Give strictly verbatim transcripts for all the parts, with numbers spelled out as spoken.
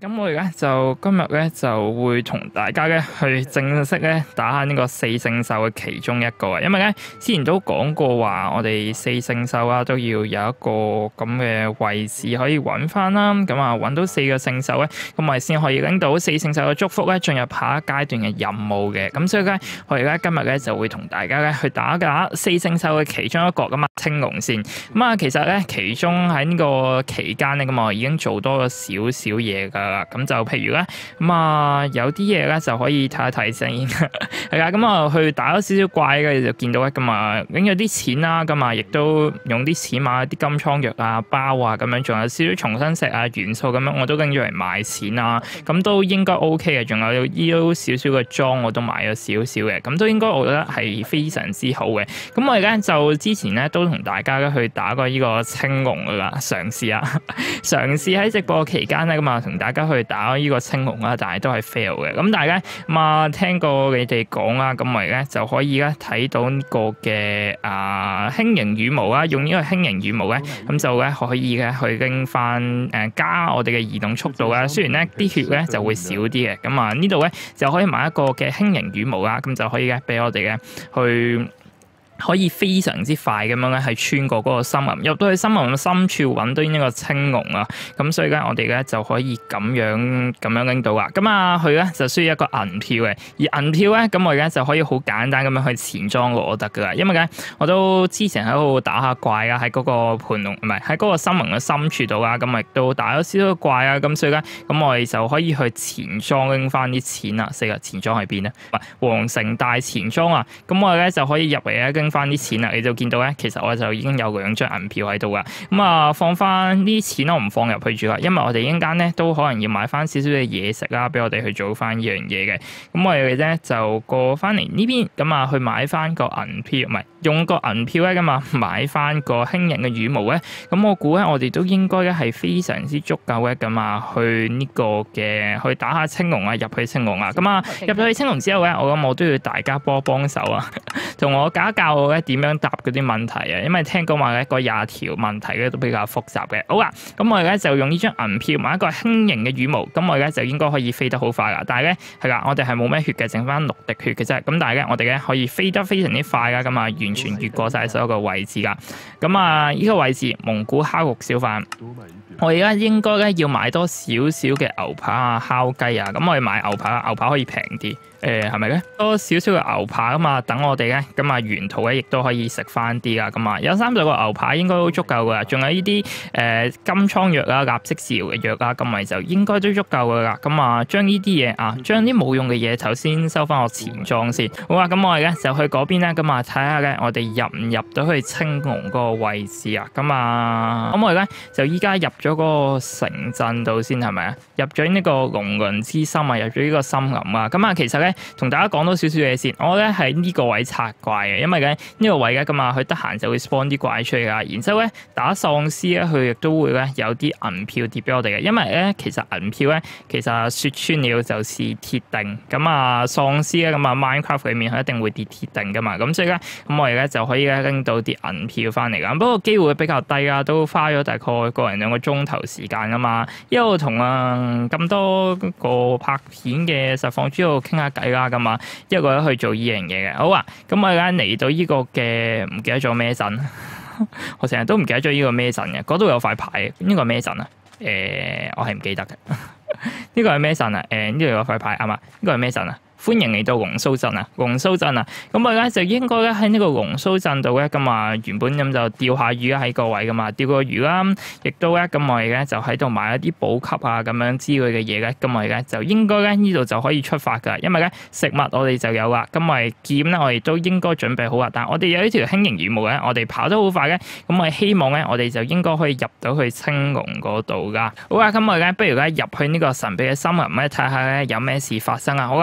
咁我而家就今日咧就會同大家咧去正式咧打下呢個四聖獸嘅其中一個啊，因為咧之前都講過話，我哋四聖獸啊都要有一個咁嘅位置可以揾翻啦。咁啊揾到四個聖獸咧，咁我哋先可以拎到四聖獸嘅祝福咧，進入下一階段嘅任務嘅。咁所以咧，我而家今日咧就會同大家咧去打打四聖獸嘅其中一個咁啊青龍先。咁啊其實咧其中喺呢個期間咧，咁我已經做多咗少少嘢㗎。咁就譬如咧，咁啊有啲嘢咧就可以睇一睇先，係啦。咁啊去打咗少少怪嘅，就見到咧咁啊拎咗啲錢啦，咁啊亦都用啲錢買啲金倉藥啊、包啊咁樣，仲有少少重生石啊、元素咁樣，我都拎咗嚟賣錢啊，咁都應該 OK 嘅。仲有呢少少嘅裝我都買咗少少嘅，咁都應該我覺得係非常之好嘅。咁我而家就之前咧都同大家咧去打過呢個青龍噶啦，嘗試啊，嘗試喺直播期間咧咁啊同大家去打呢個青龍啦，但係都係 fail 嘅。咁大家咁啊聽過你哋講啦，咁我而家就可以咧睇到呢個嘅啊輕盈羽毛啦，用呢個輕盈羽毛咧，咁就咧可以咧去拎翻誒加我哋嘅移動速度啦。雖然咧啲血咧就會少啲嘅，咁啊呢度咧就可以買一個嘅輕盈羽毛啦，咁就可以咧俾我哋嘅去。可以非常之快咁樣咧，係穿過嗰個森林，入到去森林嘅深處揾到呢個青龍啊！咁所以咧，我哋咧就可以咁樣咁樣拎到啦。咁啊，佢咧就需要一個銀票嘅，而銀票咧，咁我而家就可以好簡單咁樣去錢莊攞得噶啦。因為咧，我都之前喺度打下怪啊，喺嗰個盤龍唔係喺嗰個森林嘅深處度啊，咁亦都打咗少少怪啊。咁所以咧，咁我哋就可以去錢莊拎翻啲錢啦。四個錢莊喺邊咧？唔係皇城大錢莊啊！咁我哋咧就可以入嚟咧拎翻啲錢啦，你就見到咧，其實我就已經有兩張銀票喺度噶。咁啊，放翻啲錢我唔放入去住啦，因為我哋一陣間咧都可能要買翻少少嘅嘢食啦，俾我哋去做翻呢樣嘢嘅。咁我哋咧就過翻嚟呢邊，咁啊去買翻個銀票，唔係用個銀票咧，咁啊買翻個輕盈嘅羽毛咧。咁我估咧，我哋都應該咧係非常之足夠嘅，咁啊去呢個嘅去打下青龍啊，入去青龍啊。咁啊入咗去青龍之後咧，我諗我都要大家幫幫手啊，同我教一教我咧點樣答嗰啲問題啊，因為聽講話咧個廿條問題咧都比較複雜嘅。好啦，咁我哋咧就用呢張銀票買一個輕盈嘅羽毛，咁我哋咧就應該可以飛得好快啦。但係咧係啦，我哋係冇咩血嘅，剩翻六滴血嘅啫。咁但係咧我哋咧可以飛得非常之快啦，咁啊完全越過晒所有嘅位置噶。咁啊呢個位置蒙古烤肉小販，我而家應該咧要買多少少嘅牛扒啊、烤雞啊。咁我哋買牛扒，牛扒可以平啲。誒係咪咧？多少少嘅牛扒啊嘛，等我哋咧咁啊沿途咧亦都可以食翻啲啦。咁啊有三十個牛扒應該都足夠噶啦，仲有呢啲誒金瘡藥啦、立即治療嘅藥啦，咁咪就應該都足夠噶啦。咁啊將呢啲嘢啊，將啲冇用嘅嘢頭先收翻我錢莊先。好啊，咁我哋咧就去嗰邊咧，咁啊睇下咧我哋入唔入到去青龍嗰個位置啊？咁啊，咁我哋咧就依家入咗嗰個城鎮度先係咪啊？入咗呢個龍鱗之森啊，入咗呢個森林啊。咁啊其實咧。同大家講多少少嘢先，我咧喺呢個位拆怪嘅，因為咧呢個位嘅咁啊，佢得閒就會 spawn 啲怪出嚟噶，然之後咧打喪屍咧，佢亦都會咧有啲銀票跌俾我哋嘅，因為咧其實銀票咧其實説穿了就是鐵定，咁啊喪屍咧咁啊 Minecraft 裏面佢一定會跌鐵定噶嘛，咁所以咧咁我哋咧就可以咧拎到啲銀票翻嚟噶，不過機會比較低啊，都花咗大概個人兩個鐘頭時間噶嘛，一路同啊咁多個拍片嘅實況主喺度傾下偈。啦咁啊，一個人去做呢樣嘢嘅。好啊，咁我而家嚟到呢個嘅唔記得咗咩陣，我成日都唔記得咗呢個咩陣嘅。嗰度有塊牌，呢個咩陣啊？誒、呃，我係唔記得嘅。呢個係咩陣啊？誒、呃，呢度有塊牌啊嘛？呢、這個係咩陣啊？歡迎嚟到龍鬚鎮啊！龍鬚鎮啊！咁我咧就應該咧喺呢個龍鬚鎮度咧，咁啊原本咁就釣下魚喺個位噶嘛，釣個魚啦，亦都咧咁我哋咧就喺度買一啲補給啊咁樣之類嘅嘢咧，咁我哋咧就應該咧呢度就可以出發噶，因為咧食物我哋就有啦，咁我哋劍咧我哋都應該準備好啦，但係我哋有呢條輕盈羽毛咧，我哋跑得好快嘅，咁我哋希望咧我哋就應該可以入到去青龍嗰度噶。好啦，咁我哋咧不如咧入去呢個神秘嘅森林咧睇下咧有咩事發生啊！好啦，飛入去。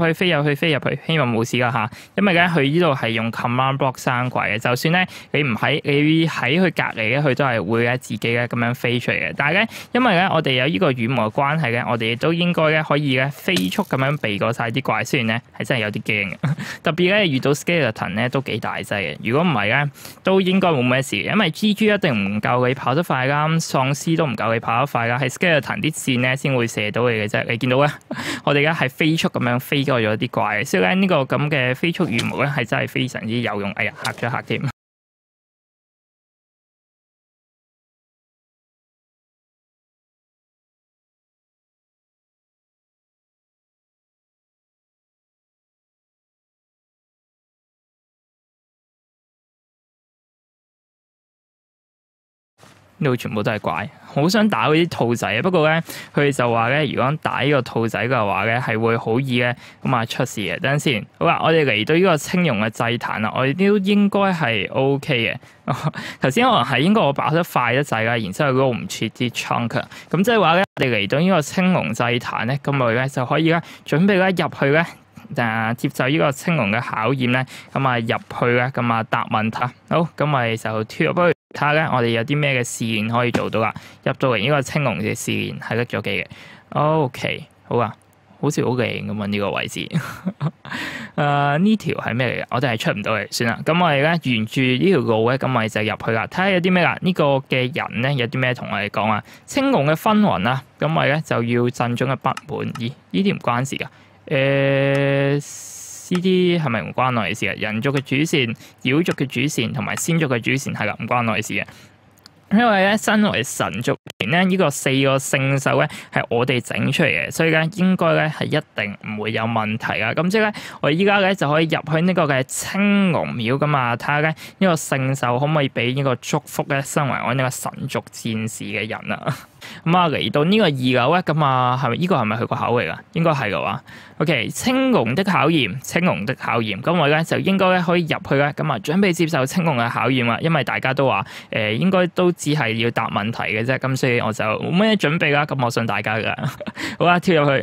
去飛入去飛入去，希望冇事啦嚇。因為咧佢呢度係用 command block 生軌嘅，就算咧你唔喺你喺佢隔離咧，佢都係會咧自己咧咁樣飛出嚟嘅。但係咧，因為咧我哋有呢個羽毛嘅關係咧，我哋都應該咧可以咧飛速咁樣避過晒啲怪，雖然咧係真係有啲驚嘅。特別咧遇到 skeleton 咧都幾大劑嘅，如果唔係咧都應該冇咩事，因為蜘蛛一定唔夠你跑得快啦，喪屍都唔夠你跑得快啦，係 skeleton 啲箭咧先會射到你嘅啫。你見到咧，我哋而家係飛速咁樣飛過咗啲怪，所以咧呢個咁嘅飛速羽毛咧係真係非常之有用。哎呀，嚇咗嚇添。呢度全部都係怪，好想打嗰啲兔仔啊！不過咧，佢哋就話咧，如果打呢個兔仔嘅話咧，係會好易咧咁啊出事嘅。等陣先，好啦，我哋嚟到呢個青龍嘅祭壇啦，我哋都應該係 O K 嘅。頭先可能係應該我跑得快得滯啦，然之後攞唔切啲 chunk，咁即係話咧，我哋嚟到呢個青龍祭壇咧，咁我哋咧就可以咧準備咧入去咧。誒接受呢個青龍嘅考驗咧，咁啊入去咧，咁啊答問題。好，咁我哋就跳入去睇下咧，我哋有啲咩嘅試驗可以做到啦。入到嚟呢個青龍嘅試驗係得咗機嘅。OK， 好啊，好似好靚咁啊呢個位置。誒呢條係咩嚟嘅？我哋係出唔到嚟，算啦。咁我哋咧沿住呢條路咧，咁我哋就入去啦。睇下有啲咩啦？呢個嘅人咧有啲咩同我哋講啊？青龍嘅紛紜啊，咁我哋咧就要鎮中嘅不滿。咦？呢啲唔關事㗎。誒呢啲係咪唔關我哋事嘅？人族嘅主線、妖族嘅主線同埋仙族嘅主線係啦，唔關我哋事嘅。因為咧，身為神族咧，呢個四個聖獸咧係我哋整出嚟嘅，所以咧應該咧係一定唔會有問題噶。咁即係咧，我哋依家咧就可以入去呢個嘅青龍廟噶嘛，睇下咧呢個聖獸可唔可以俾呢個祝福咧，身為我呢個神族戰士嘅人啊。咁啊嚟到呢個二樓咧，咁啊係咪呢個係咪佢個口嚟噶？應該係嘅話 ，OK， 青龍的考驗，青龍的考驗，咁我咧就應該咧可以入去咧，咁啊準備接受青龍嘅考驗啦。因為大家都話誒、呃、應該都只係要答問題嘅啫，咁所以我就冇咩準備啦。咁我信大家噶，好啦，跳入去。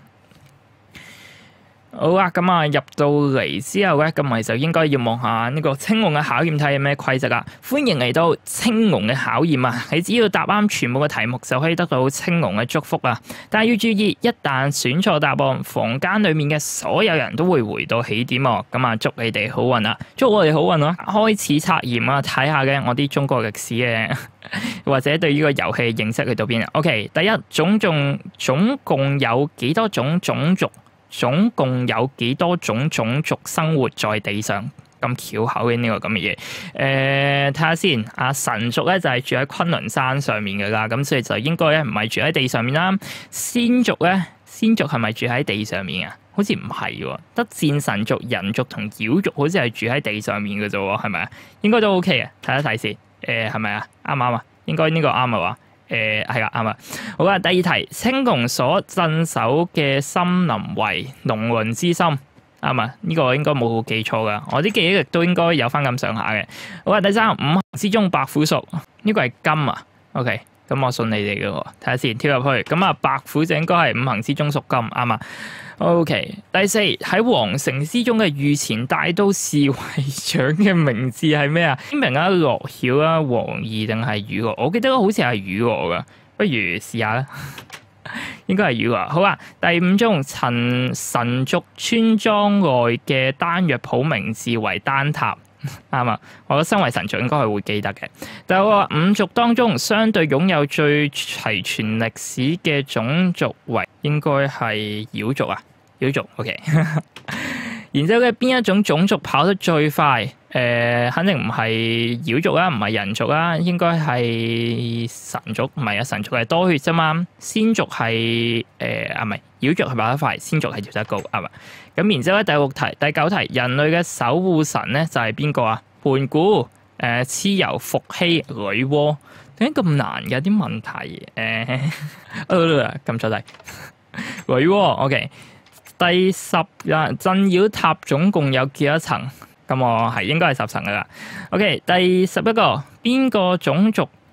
好啦，咁啊入到嚟之後咧，咁咪就應該要望下呢個青龍嘅考驗，睇下有咩規則啊！歡迎嚟到青龍嘅考驗啊！你只要答啱全部嘅題目，就可以得到青龍嘅祝福啊！但係要注意，一旦選錯答案，房間裡面嘅所有人都會回到起點喎。咁啊，祝你哋好運啊！祝我哋好運啊！開始測驗啊，睇下嘅我啲中國歷史嘅或者對呢個遊戲認識去到邊啊 ？OK， 第一，總共總共有幾多種種族？總共有幾多種種族生活在地上？咁巧口嘅呢個咁嘅嘢，誒睇下先。啊神族咧就係住喺昆崙山上面㗎啦，咁所以就應該咧唔係住喺地上面啦。仙族咧，仙族係咪住喺地上面啊？好似唔係喎，得戰神族、人族同妖族好似係住喺地上面嘅啫喎，係咪啊？應該都 OK 嘅，睇一睇先。誒係咪啊？啱唔啱啊？應該呢個啱啊話。誒係啦，啱啊！好啦，第二題，青龍所鎮守嘅森林為龍鱗之森，啱啊！呢個應該冇記錯噶，我啲記憶力都應該有翻咁上下嘅。好啦，第三，五行之中白虎屬，呢個係金啊。OK，咁我信你哋嘅喎，睇下先，跳入去。咁啊，白虎就應該係五行之中屬金，啱啊。OK，第四，喺皇城之中嘅御前大都侍衛長嘅名字係咩啊？天明啊、樂曉啊、黃義定係雨娥？我記得好似係雨娥噶，不如試下啦。應該係雨娥。好啊，第五種，陳神族村莊內嘅丹藥鋪名字為丹塔，啱啊！我覺得身為神族應該係會記得嘅。第六個，五族當中相對擁有最齊全歷史嘅種族為應該係妖族啊。妖族 OK， 然之後咧邊一種種族跑得最快？誒、呃，肯定唔係妖族啦，唔係人族啦，應該係神族。唔係啊，神族係多血啫嘛。仙族係誒啊，唔係妖族係跑得快，仙族係跳得高啊嘛。咁然之後咧第六題、第九題，人類嘅守護神咧就係邊個啊？盤古、誒蚩尤、伏羲、女媧。點解咁難嘅啲問題？誒，撳錯題。女媧 OK。第十啊，鎮妖塔總共有幾多層？咁我係應該係十層噶啦。OK，第十一個，邊個種族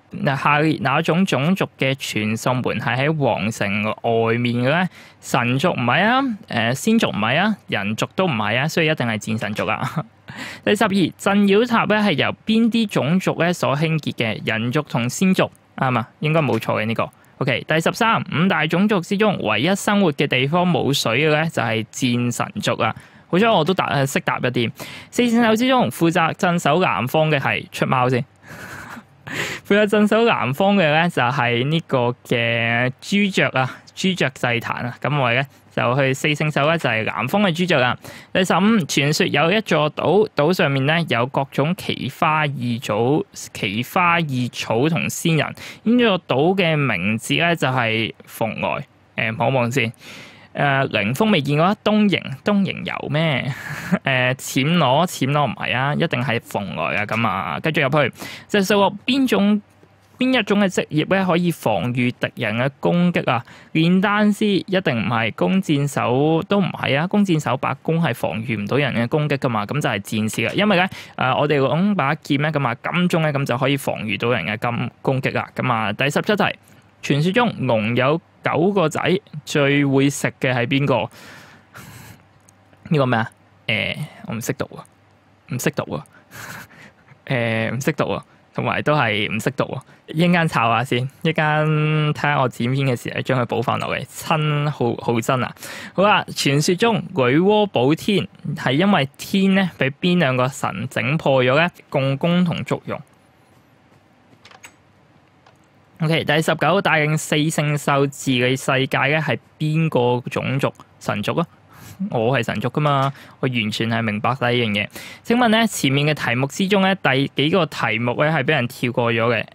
嗱，下列哪種種族嘅傳送門係喺皇城外面嘅咧？神族唔係啊，誒仙族唔係啊，人族都唔係啊，所以一定係戰神族啊。第十二，鎮妖塔咧係由邊啲種族咧所興建嘅？人族同仙族啱嘛？應該冇錯嘅呢個。OK， 第十三，五大種族之中唯一生活嘅地方冇水嘅咧就係戰神族啊。好彩我都答誒識答一啲。四聖獸之中負責鎮守南方嘅係出貓先。負責鎮守南方嘅咧就係呢個嘅朱雀啊，朱雀祭壇啊。咁我哋咧就去四聖獸咧就係南方嘅朱雀啦。第十五，傳說有一座島，島上面咧有各種奇花異草、奇花異草同仙人。呢座島嘅名字咧就係蓬萊。誒，望望先。誒，凌風未見過啊？東瀛東瀛遊咩？誒，暹羅暹羅唔係啊，一定係蓬萊啊。咁啊，繼續入去就係數學邊種邊一種嘅職業咧可以防禦敵人嘅攻擊啊？煉丹師一定唔係，弓箭手都唔係啊。弓箭手把弓係防禦唔到人嘅攻擊噶嘛，咁就係戰士啦。因為咧誒、呃，我哋講把劍咧咁啊，金鐘咧咁就可以防禦到人嘅金攻擊啦。咁啊，第十七題，傳說中龍有九個仔，最會食嘅係邊個？呢個咩啊？誒、呃，我唔識讀啊，唔識讀啊，誒、呃，唔識讀啊，同埋都係唔識讀啊。一陣間抄下先，一陣間睇下我剪片嘅時候將佢補翻落嚟。親好好真啊！好啦，傳說中女媧補天係因為天咧俾邊兩個神整破咗咧？共工同祝融。OK， 第十九，帶領四聖獸治理世界嘅係邊個種族？神族啊！我係神族噶嘛，我完全係明白第一樣嘢。請問咧，前面嘅題目之中咧，第幾個題目咧係俾人跳過咗嘅？誒、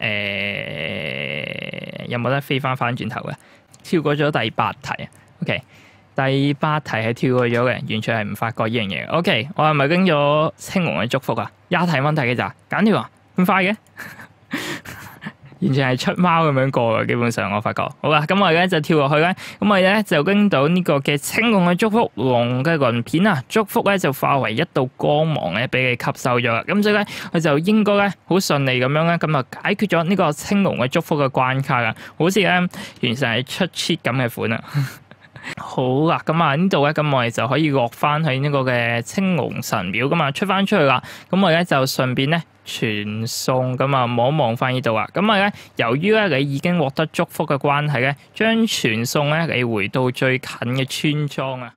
欸，有冇得飛翻翻轉頭嘅？跳過咗第八題啊。OK， 第八題係跳過咗嘅，完全係唔發覺呢樣嘢。OK， 我係咪經咗青龍嘅祝福啊？廿題問題嘅咋？揀條啊？咁快嘅？完全係出貓咁樣過嘅，基本上我發覺。好啦，咁我哋咧就跳落去咧，咁我哋咧就經到呢個嘅青龍嘅祝福，龍嘅鱗片啊，祝福咧就化為一道光芒咧，俾佢吸收咗啦。咁所以咧，佢就應該咧好順利咁樣咧，咁啊解決咗呢個青龍嘅祝福嘅關卡啦。好似咧完全係出 cheat 咁嘅款啊！好啦，咁啊呢度咧，咁我哋就可以落翻去呢個嘅青龍神廟，咁啊出翻出去啦。咁我哋咧就順便咧傳送，咁啊望一望翻呢度啊。咁啊咧，由於咧你已經獲得祝福嘅關係咧，將傳送咧你回到最近嘅村莊啊。